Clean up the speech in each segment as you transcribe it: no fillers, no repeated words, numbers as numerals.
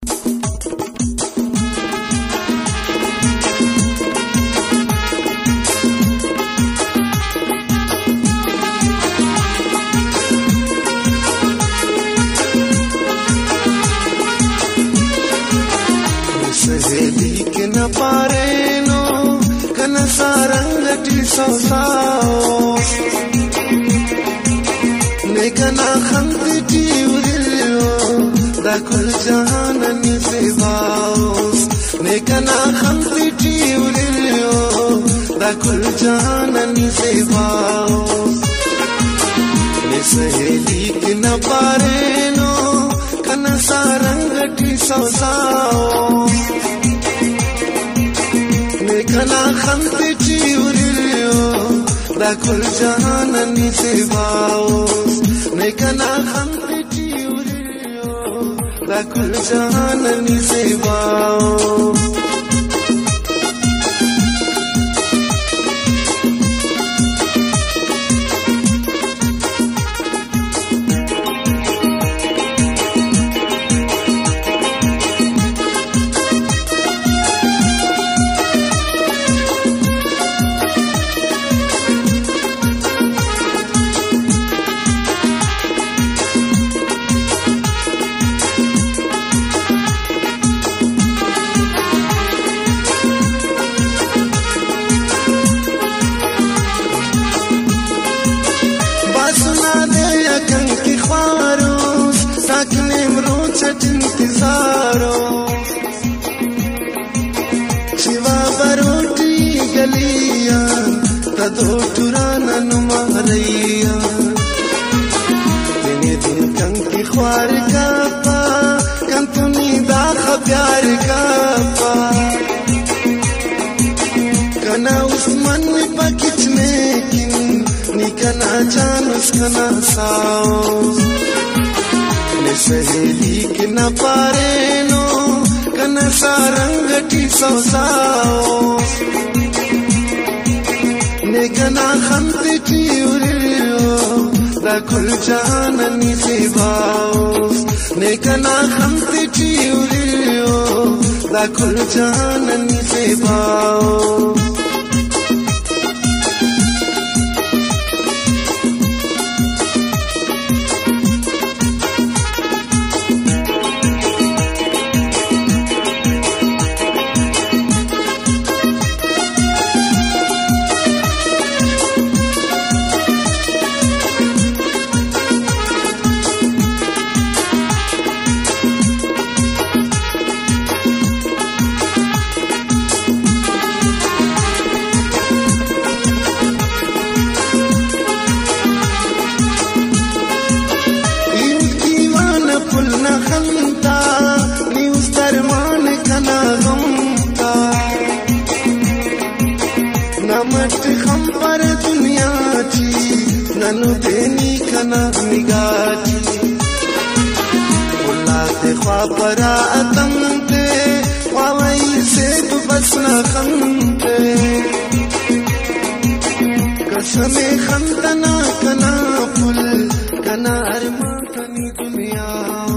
Pareno kana sarangati sausao ne kana khanti tiurilio da kul jahanani sevaos ne kana khanti tiurilio da kul jahanani sevaos ne saheli kina pareno kana sarangati sausao kana khanti tiurilio da kul jahanani sevaos ne kana khanti tiurilio da kul jahanani sevaos Shiva Baroti गलिया तदो टुराना नुमारिया तेने दिन कंकी ख्वार का पा कंतुनी दाखा प्यार का पा कना उस्मान पकिचने किन निकना जान उसकना साओ सहेली के न पारेनो कन सारंगटी सौसाओ ने कना खंती चिउरियो दा कुल जाननी सेवाओ ने कना खंती चिउरियो दा कुल जाननी सेवाओ नमट खम पर दुनिया थी ननु देनी कना निगाची बुलाते ख्वा परा अतमते ख्वावई से तो बसना खमते कसमे खमतना कना पुल कना अरमा कनी दुनिया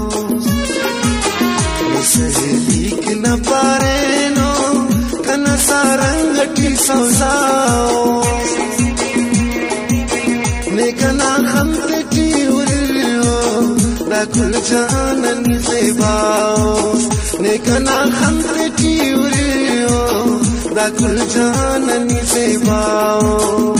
सहेली के न पारेनो कना सारंगटी सौसाओ ने कना खंती चिउरियो दा कुल जाननी सेवाओ ने कना खंती चिउरियो दा कुल जाननी सेवाओ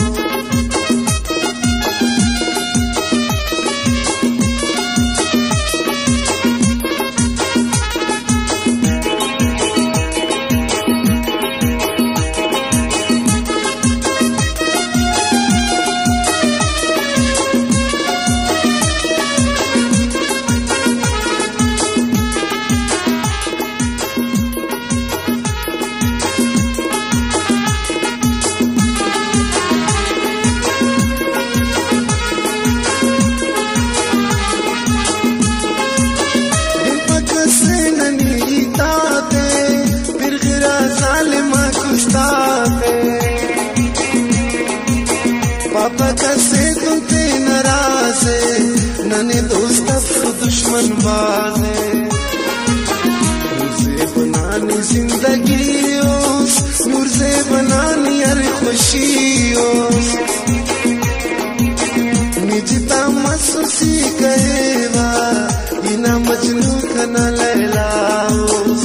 बनानी जिंदगी ओस मुर्जे बनानी हर खुशी ओस निजता मसूसी कहेवा इना मजनू कना लैला ओस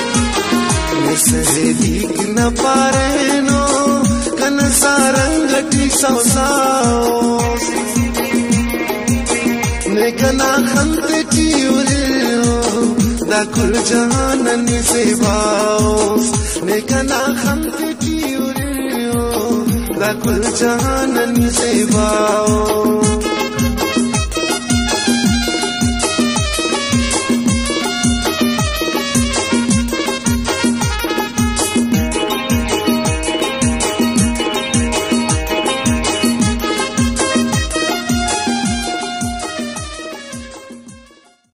सहेली न पारे नो कन सारंगटी सौसाओस ने कना खंतटी उरियो दाकुल जहाननी सेवाओस ने कना खंतटी उरियो दाकुल जहाननी सेवाओस